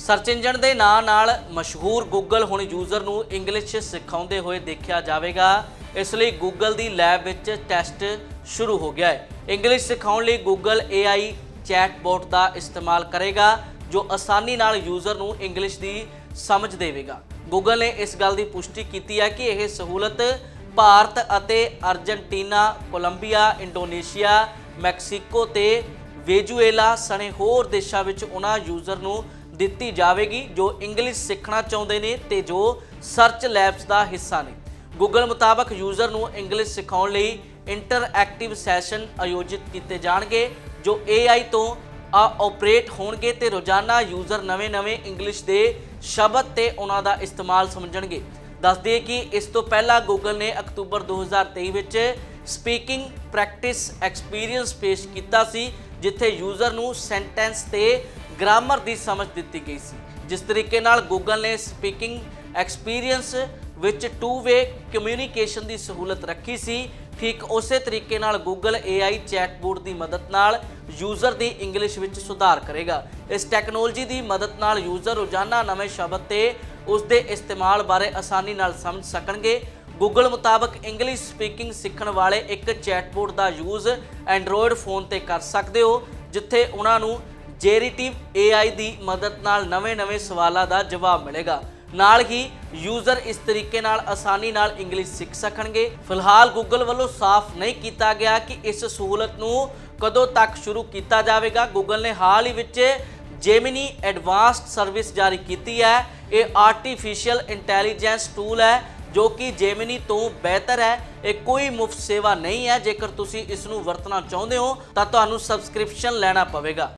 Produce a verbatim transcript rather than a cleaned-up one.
Search engine ਦੇ ਨਾਂ ਨਾਲ ਮਸ਼ਹੂਰ ਗੂਗਲ ਹੁਣ ਯੂਜ਼ਰ ਨੂੰ ਇੰਗਲਿਸ਼ ਸਿਖਾਉਂਦੇ ਹੋਏ ਦੇਖਿਆ ਜਾਵੇਗਾ। ਇਸ ਲਈ ਗੂਗਲ ਦੀ ਲੈਬ ਵਿੱਚ ਟੈਸਟ ਸ਼ੁਰੂ ਹੋ ਗਿਆ ਹੈ। ਇੰਗਲਿਸ਼ ਸਿਖਾਉਣ ਲਈ ਗੂਗਲ ਏ ਆਈ ਚੈਟਬੋਟ ਦਾ ਇਸਤੇਮਾਲ ਕਰੇਗਾ ਜੋ ਆਸਾਨੀ ਨਾਲ ਯੂਜ਼ਰ ਨੂੰ ਇੰਗਲਿਸ਼ ਦੀ ਸਮਝ ਦੇਵੇਗਾ। ਗੂਗਲ ਨੇ ਇਸ ਗੱਲ ਦੀ ਪੁਸ਼ਟੀ ਕੀਤੀ ਹੈ ਕਿ ਇਹ ਸਹੂਲਤ ਭਾਰਤ ਅਤੇ ਅਰਜਨਟੀਨਾ, ਕੋਲੰਬੀਆ, ਇੰਡੋਨੇਸ਼ੀਆ, ਮੈਕਸੀਕੋ ਤੇ ਵੇਜੂਏਲਾ ਸਣੇ ਹੋਰ ਦੇਸ਼ਾਂ ਵਿੱਚ ਉਹਨਾਂ ਯੂਜ਼ਰ ਨੂੰ ਦਿੱਤੀ ਜਾਵੇਗੀ ਜੋ ਇੰਗਲਿਸ਼ ਸਿੱਖਣਾ ਚਾਹੁੰਦੇ ਨੇ ਤੇ ਜੋ ਸਰਚ ਲੈਬਸ ਦਾ ਹਿੱਸਾ ਨੇ। ਗੂਗਲ ਮੁਤਾਬਕ ਯੂਜ਼ਰ ਨੂੰ ਇੰਗਲਿਸ਼ ਸਿਖਾਉਣ ਲਈ ਇੰਟਰਐਕਟਿਵ ਸੈਸ਼ਨ ਆਯੋਜਿਤ ਕੀਤੇ ਜਾਣਗੇ ਜੋ ਏ ਆਈ ਤੋਂ ਆਪਰੇਟ ਹੋਣਗੇ ਤੇ ਰੋਜ਼ਾਨਾ ਯੂਜ਼ਰ ਨਵੇਂ-ਨਵੇਂ ਇੰਗਲਿਸ਼ ਦੇ ਸ਼ਬਦ ਤੇ ਉਹਨਾਂ ਦਾ ਇਸਤੇਮਾਲ ਸਮਝਣਗੇ। ਦੱਸ ਦਈਏ ਕਿ ਇਸ ਤੋਂ ਪਹਿਲਾਂ ਗੂਗਲ ਨੇ ਅਕਤੂਬਰ ਦੋ ਹਜ਼ਾਰ ਤੇਈ ਵਿੱਚ ਸਪੀਕਿੰਗ ਪ੍ਰੈਕਟਿਸ ਐਕਸਪੀਰੀਅੰਸ ਪੇਸ਼ ਕੀਤਾ ਸੀ ਜਿੱਥੇ ਯੂਜ਼ਰ ਨੂੰ ਸੈਂਟੈਂਸ ਤੇ ਗ੍ਰਾਮਰ ਦੀ ਸਮਝ ਦਿੱਤੀ ਗਈ ਸੀ। ਜਿਸ ਤਰੀਕੇ ਨਾਲ ਗੂਗਲ ਨੇ ਸਪੀਕਿੰਗ ਐਕਸਪੀਰੀਅੰਸ ਵਿੱਚ ਟੂ ਵੇ ਕਮਿਊਨੀਕੇਸ਼ਨ ਦੀ ਸਹੂਲਤ ਰੱਖੀ ਸੀ, ਠੀਕ ਉਸੇ ਤਰੀਕੇ ਨਾਲ ਗੂਗਲ ਏ ਆਈ ਚੈਟਬੋਟ ਦੀ ਮਦਦ ਨਾਲ ਯੂਜ਼ਰ ਦੀ ਇੰਗਲਿਸ਼ ਵਿੱਚ ਸੁਧਾਰ ਕਰੇਗਾ। ਇਸ ਟੈਕਨੋਲੋਜੀ ਦੀ ਮਦਦ ਨਾਲ ਯੂਜ਼ਰ ਰੋਜ਼ਾਨਾ ਨਵੇਂ ਸ਼ਬਦ ਤੇ ਉਸ ਦੇ ਇਸਤੇਮਾਲ ਬਾਰੇ ਆਸਾਨੀ ਨਾਲ ਸਮਝ ਸਕਣਗੇ। ਗੂਗਲ ਮੁਤਾਬਕ ਇੰਗਲਿਸ਼ ਸਪੀਕਿੰਗ ਸਿੱਖਣ ਵਾਲੇ ਇੱਕ ਚੈਟਬੋਟ ਦਾ ਯੂਜ਼ ਐਂਡਰੋਇਡ ਫੋਨ ਤੇ ਕਰ ਸਕਦੇ ਹੋ ਜਿੱਥੇ ਉਹਨਾਂ ਨੂੰ ਜੈਨੇਟਿਵ ਏ ਆਈ ਦੀ ਮਦਦ ਨਾਲ ਨਵੇਂ-ਨਵੇਂ ਸਵਾਲਾਂ ਦਾ ਜਵਾਬ ਮਿਲੇਗਾ। ਨਾਲ ਹੀ ਯੂਜ਼ਰ ਇਸ ਤਰੀਕੇ ਨਾਲ ਆਸਾਨੀ ਨਾਲ ਇੰਗਲਿਸ਼ ਸਿੱਖ ਸਕਣਗੇ। ਫਿਲਹਾਲ ਗੂਗਲ ਵੱਲੋਂ ਸਾਫ਼ ਨਹੀਂ ਕੀਤਾ ਗਿਆ ਕਿ ਇਸ ਸਹੂਲਤ ਨੂੰ ਕਦੋਂ ਤੱਕ ਸ਼ੁਰੂ ਕੀਤਾ ਜਾਵੇਗਾ। ਗੂਗਲ ਨੇ ਹਾਲ ਹੀ ਵਿੱਚ ਜੈਮਿਨੀ ਐਡਵਾਂਸਡ ਸਰਵਿਸ ਜਾਰੀ ਕੀਤੀ ਹੈ। ਇਹ ਆਰਟੀਫੀਸ਼ੀਅਲ ਇੰਟੈਲੀਜੈਂਸ ਟੂਲ ਹੈ ਜੋ ਕਿ ਜੈਮਿਨੀ ਤੋਂ ਬਿਹਤਰ ਹੈ। ਇਹ ਕੋਈ ਮੁਫਤ ਸੇਵਾ ਨਹੀਂ ਹੈ। ਜੇਕਰ ਤੁਸੀਂ ਇਸ ਨੂੰ ਵਰਤਣਾ ਚਾਹੁੰਦੇ ਹੋ ਤਾਂ ਤੁਹਾਨੂੰ ਸਬਸਕ੍ਰਿਪਸ਼ਨ ਲੈਣਾ ਪਵੇਗਾ।